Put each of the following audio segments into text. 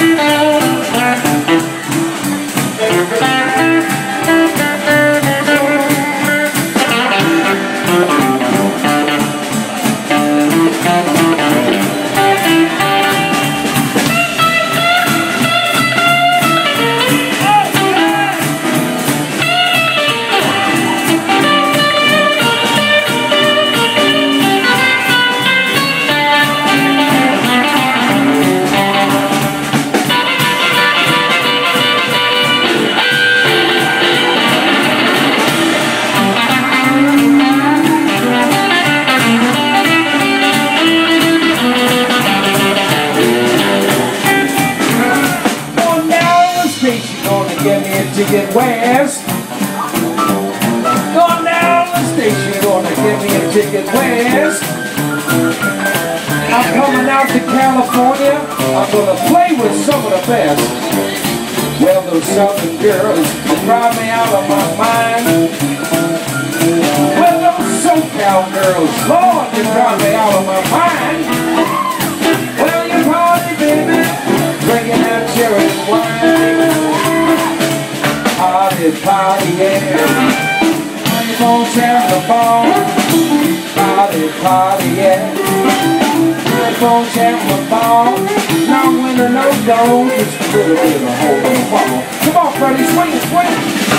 Ticket west. Going down the station, gonna give me a ticket west. I'm coming out to California, I'm gonna play with some of the best. Well, those southern girls, they drive me out of my mind. Well, those SoCal girls, Lord, they drive me out of my mind. Well, you party, baby, bringing out cherry wine. Party, yeah. On your phone, sharing the phone. Party, yeah. On your phone, sharing the phone. No winner, no goal. Just a little bit of a hole in the wall. Come on, Freddie, swing, swing.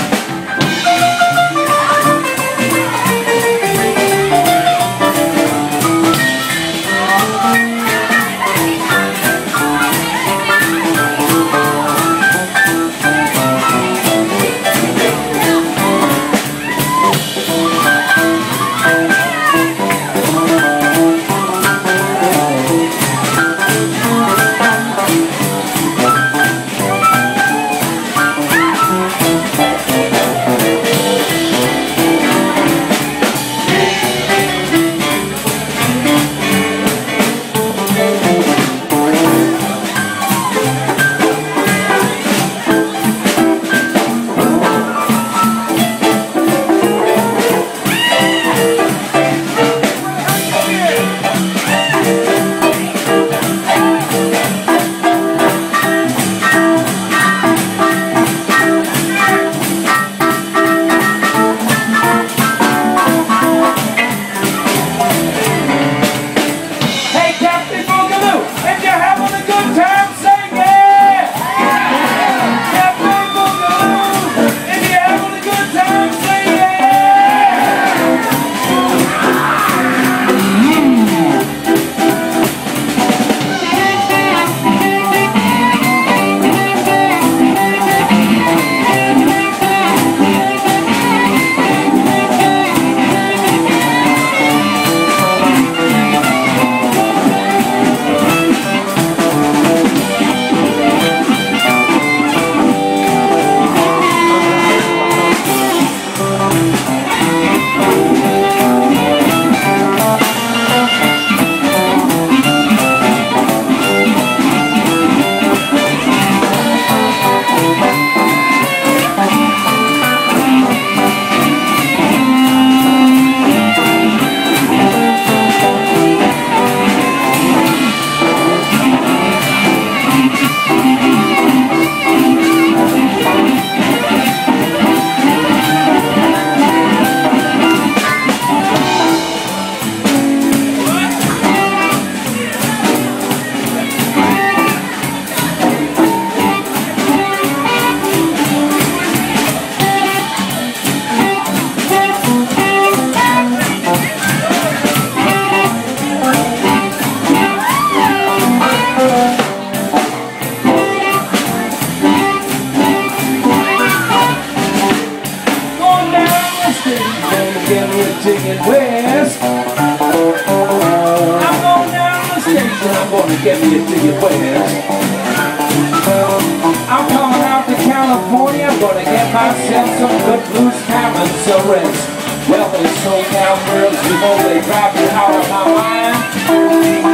Ticket west. I'm going down the station, I'm going to get me a ticket west. I'm coming out to California, I'm going to get myself some good blues time and some rest. Well, those SoCal girls, you know they drive me out of my mind.